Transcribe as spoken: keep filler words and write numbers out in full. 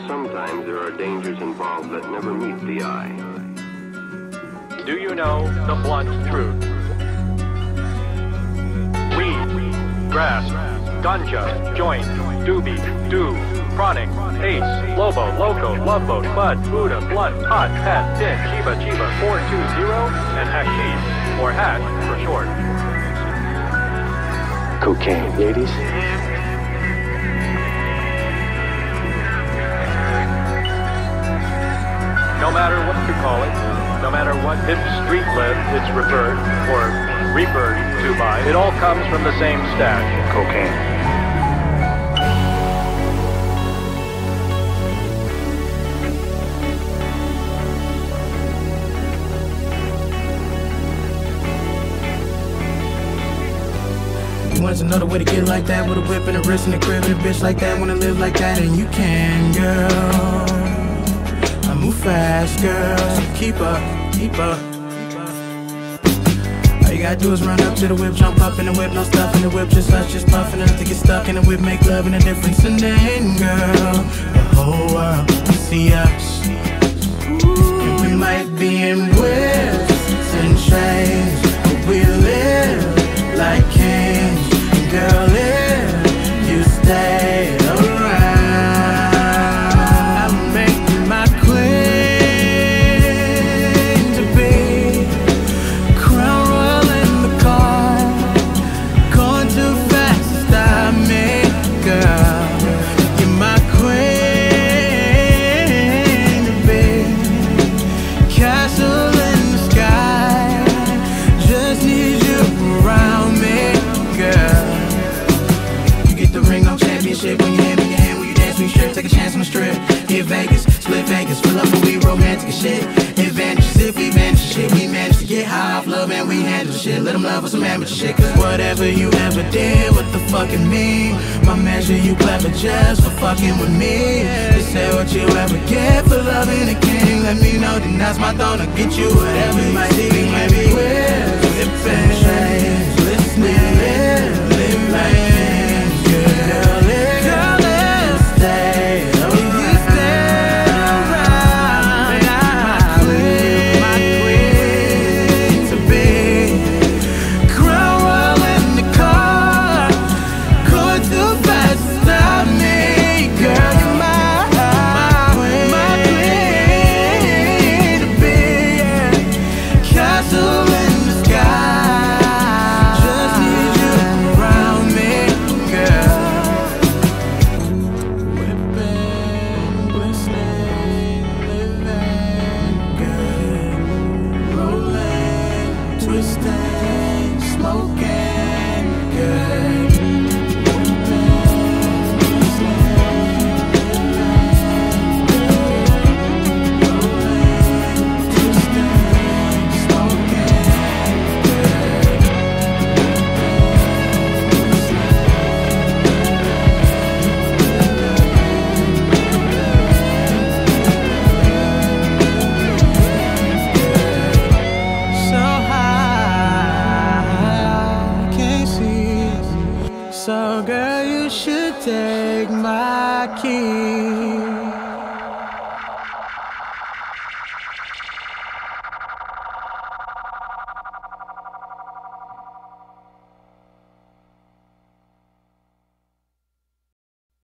sometimes there are dangers involved that never meet the eye. Do you know the blunt truth? Weed, grass, ganja, joint, doobie, do, chronic, ace, lobo, loco, love boat, bud, Buddha, blunt, pot, pet, din, chiba, chiba, four two zero, and hashish, or hash for short. Cocaine eighties. No matter what you call it, no matter what its street live, it's referred, or referred to by, it all comes from the same stash. Cocaine. You want another way to get like that, with a whip and a wrist and a crib and a bitch like that, wanna live like that, and you can, girl. I move fast, girl, so keep up, keep up. All you gotta do is run up to the whip, jump up in the whip, no stuff in the whip, just us, just puffin' enough to get stuck in the whip, make love and a difference, and then, girl, the whole world can see us. And we might be in whips and chains, but we live like kings. Girl, if you stay around, I'll make you my queen to be. Crown royal in the car, going too fast to stop me, girl. You're my queen to be. Castle in the sky, just need you around me, girl. When you hand me your hand, when you dance, when you strip, take a chance on the strip. Hit Vegas, split Vegas, fill up and we romantic as shit. Advantages if we manage the shit, we manage to get high off love and we handle the shit. Let them love us some amateur shit, cause whatever you ever did, what the fucking mean? My measure, you clever just for fucking with me. They say what you ever get for loving a king. Let me know, then that's my throne to get you whatever you might see. Maybe we're flipping chains, listening, live, live like girl, girl, let's stay around. If you stay around, my queen, my queen to be. Crown royal in the car, going too fast to stop me, girl. You're my, my queen, my queen to be. Yeah. Castle in the sky, just need you around me, girl. Twisting, smoking, good. So girl, you should take my key.